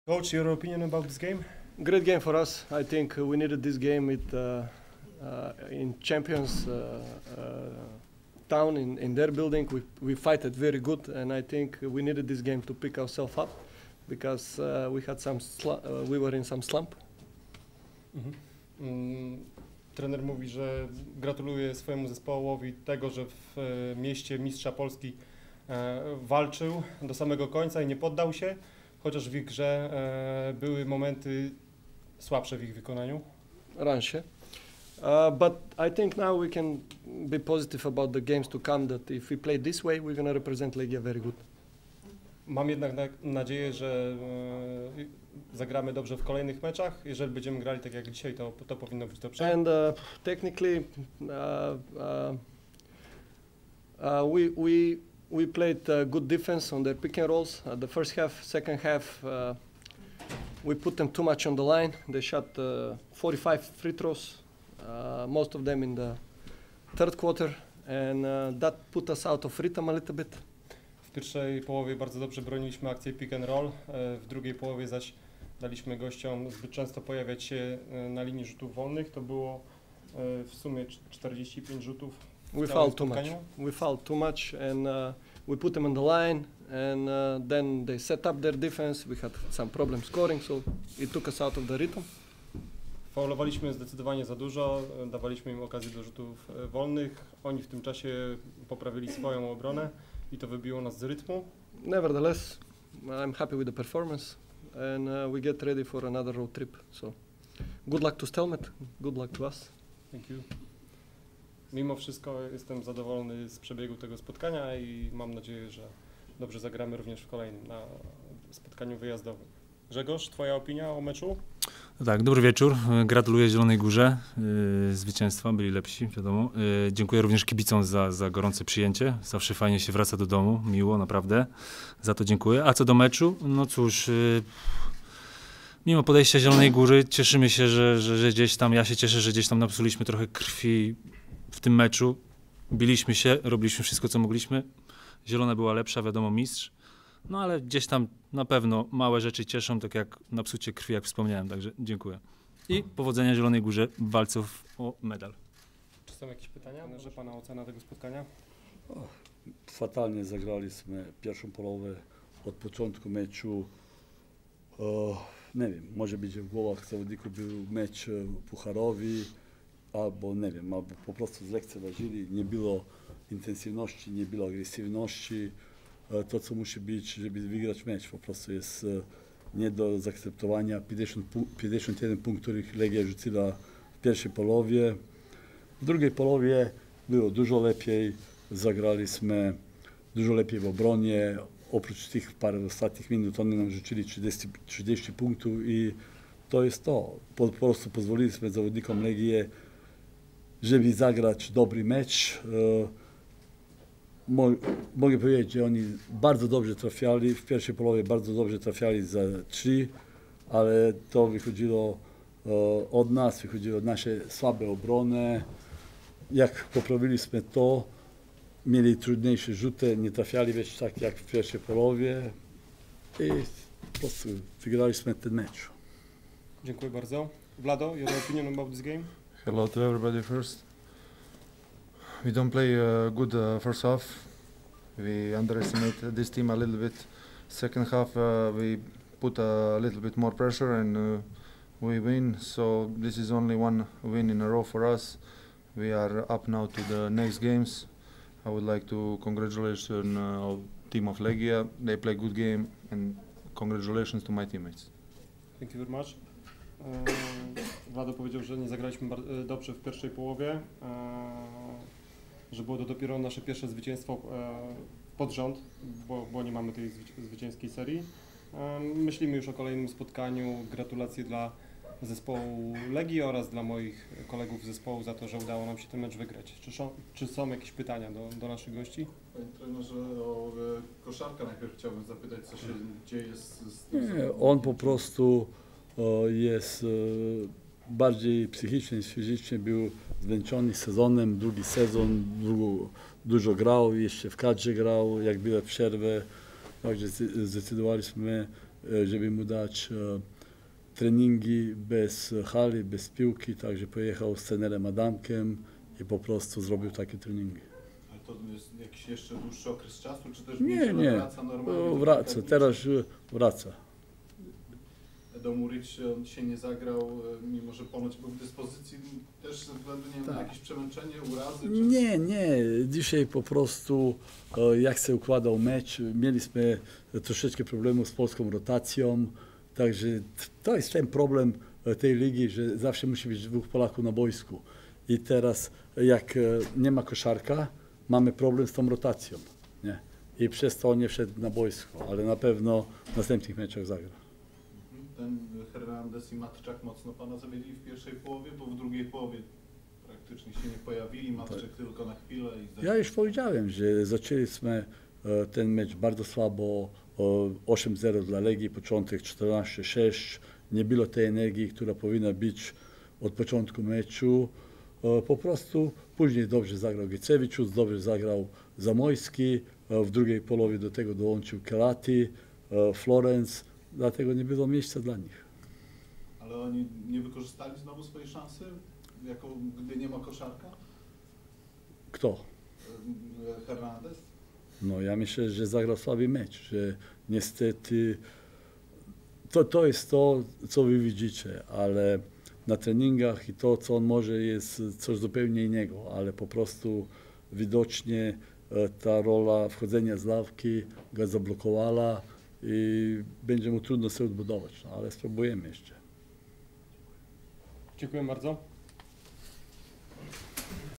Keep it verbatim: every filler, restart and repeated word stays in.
Coach, your opinion about this game? Great game for us. I think we needed this game with, uh, uh, in Champions uh, uh, Town in, in their building. We we fight it very good, and I think we needed this game to pick ourselves up because uh, we had some slu- uh, we were in some slump. Mhm. Mm, trener mówi, że gratuluje swojemu zespołowi tego, że w e, mieście mistrza Polski e, walczył do samego końca i nie poddał się, chociaż w ich grze e, były momenty słabsze w ich wykonaniu. Ransie. Uh, but I think now we can be positive about the games to come, that if we play this way, we're going to represent Legia very good. Mam jednak na, nadzieję, że e, zagramy dobrze w kolejnych meczach. Jeżeli będziemy grali tak jak dzisiaj, to, to powinno być dobrze. And uh, technically, uh, uh, uh, we, we, we played uh, good defense on their pick and rolls. Uh, the first half, second half, uh, we put them too much on the line. They shot uh, forty-five free throws, uh, most of them in the third quarter, and uh, that put us out of rhythm a little bit. W pierwszej połowie bardzo dobrze broniliśmy akcję pick and roll, w drugiej połowie zaś daliśmy gościom zbyt często pojawiać się na linii rzutów wolnych. To było w sumie czterdzieści pięć rzutów. We fouled too much. We fouled too much, and uh, we put them on the line, and uh, then they set up their defense. We had some problem scoring, so it took us out of the rhythm. Faulowaliśmy zdecydowanie za dużo, dawaliśmy im okazję do rzutów wolnych. Oni w tym czasie poprawili swoją obronę i to wybiło nas z rytmu. Nevertheless, I'm happy with the performance, and uh, we get ready for another road trip. So, good luck to Stelmet. Good luck to us. Thank you. Mimo wszystko jestem zadowolony z przebiegu tego spotkania i mam nadzieję, że dobrze zagramy również w kolejnym, na spotkaniu wyjazdowym. Grzegorz, twoja opinia o meczu? No tak, dobry wieczór. Gratuluję Zielonej Górze yy, zwycięstwa, byli lepsi, wiadomo. Yy, dziękuję również kibicom za, za gorące przyjęcie. Zawsze fajnie się wraca do domu, miło, naprawdę. Za to dziękuję. A co do meczu, no cóż, yy, mimo podejścia Zielonej Góry cieszymy się, że, że, że gdzieś tam, ja się cieszę, że gdzieś tam napsuliśmy trochę krwi w tym meczu. Biliśmy się, robiliśmy wszystko, co mogliśmy. Zielona była lepsza, wiadomo, mistrz. No ale gdzieś tam na pewno małe rzeczy cieszą, tak jak na psucie krwi, jak wspomniałem, także dziękuję. I powodzenia Zielonej Górze w walce o medal. Czy są jakieś pytania? Może Pana ocena tego spotkania? O, fatalnie zagraliśmy pierwszą połowę od początku meczu. O, nie wiem, może być w głowach zawodników był mecz pucharowy, albo nie wiem, albo po prostu zlekceważyli, nie było intensywności, nie było agresywności. To, co musi być, żeby wygrać mecz, po prostu jest nie do zaakceptowania. pięćdziesiąt jeden punktów, których Legia rzuciła w pierwszej połowie. W drugiej połowie było dużo lepiej, zagraliśmy dużo lepiej w obronie. Oprócz tych parę ostatnich minut oni nam rzucili trzydzieści, trzydzieści punktów i to jest to. Po, po prostu pozwoliliśmy zawodnikom Legii, żeby zagrać dobry mecz. Mogę powiedzieć, że oni bardzo dobrze trafiali, w pierwszej połowie bardzo dobrze trafiali za trzy, ale to wychodziło od nas, wychodziło od naszej słabe obrony. Jak poprawiliśmy to, mieli trudniejsze rzuty, nie trafiali wiesz, tak jak w pierwszej połowie i po prostu wygraliśmy ten mecz. Dziękuję bardzo. Vlado, your opinion about this game? Hello to everybody first. We don't play uh, good uh, first half. We underestimate this team a little bit. Second half uh, we put a little bit more pressure and uh, we win. So this is only one win in a row for us. We are up now to the next games. I would like to congratulate uh, our team of Legia. They play good game and congratulations to my teammates. Thank you very much. Vlado powiedział, że nie zagraliśmy dobrze w pierwszej połowie, że było to dopiero nasze pierwsze zwycięstwo pod rząd, bo, bo nie mamy tej zwycięskiej serii. Myślimy już o kolejnym spotkaniu. Gratulacje dla zespołu Legii oraz dla moich kolegów z zespołu za to, że udało nam się ten mecz wygrać. Czy są, czy są jakieś pytania do, do naszych gości? Panie trenerze, o koszarkę najpierw chciałbym zapytać, co się dzieje z, z tym. Nie, on po prostu o, jest o, bardziej psychicznie niż fizycznie, był zmęczony sezonem, drugi sezon, długo, dużo grał, jeszcze w kadrze grał, jak była przerwę, także zdecydowaliśmy e, żeby mu dać e, treningi bez hali, bez piłki, także pojechał z trenerem Adamkiem i po prostu zrobił takie treningi. Ale to jest jakiś jeszcze dłuższy okres czasu, czy też Nie, Michela nie, wraca normalnie? O, do wraca, kilka dni? teraz e, wraca. Edo Muric, on dzisiaj nie zagrał, e, mimo że ponoć był w dyspozycji, też ze względu nie wiem, na Tak. jakieś przemęczenie, urazy? Czy... Nie, nie, dzisiaj po prostu e, jak się układał mecz, mieliśmy troszeczkę problemów z polską rotacją, także to jest ten problem e, tej ligi, że zawsze musi być dwóch Polaków na boisku. I teraz jak e, nie ma koszarka, mamy problem z tą rotacją. Nie? I przez to nie wszedł na boisko, ale na pewno w następnych meczach zagra. Ten Hernandez i Matczak mocno pana zawiedli w pierwszej połowie, bo w drugiej połowie praktycznie się nie pojawili, Matczak tylko na chwilę. I Ja już powiedziałem, że zaczęliśmy e, ten mecz bardzo słabo, e, osiem zero dla Legii, początek czternaście sześć, nie było tej energii, która powinna być od początku meczu. E, po prostu później dobrze zagrał Gecevičius, dobrze zagrał Zamojski, e, w drugiej połowie do tego dołączył Kelati, e, Florence, dlatego nie było miejsca dla nich. Ale oni nie wykorzystali znowu swojej szansy, jako gdy nie ma koszarka? Kto? E, Hernandez? No ja myślę, że zagrał słaby mecz, że niestety to, to jest to, co wy widzicie, ale na treningach i to, co on może, jest coś zupełnie innego, ale po prostu widocznie e, ta rola wchodzenia z ławki go zablokowała i będzie mu trudno sobie odbudować, no, ale spróbujemy jeszcze. Dziękuję bardzo.